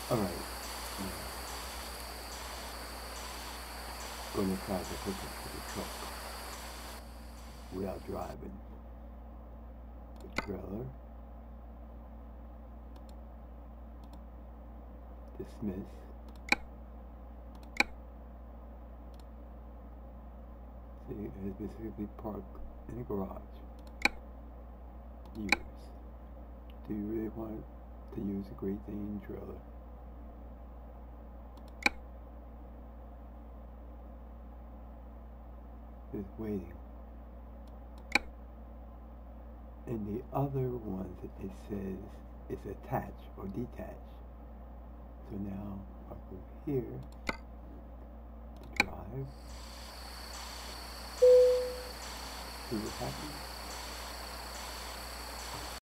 Alright. Gonna try to hook up to the truck without driving. The trailer. Dismiss. See, it is specifically parked in the garage. Use. Do you really want to use a Great Dane trailer? Is waiting. And the other ones that it says is attach or detach. So now I'll go here to drive. See what happens.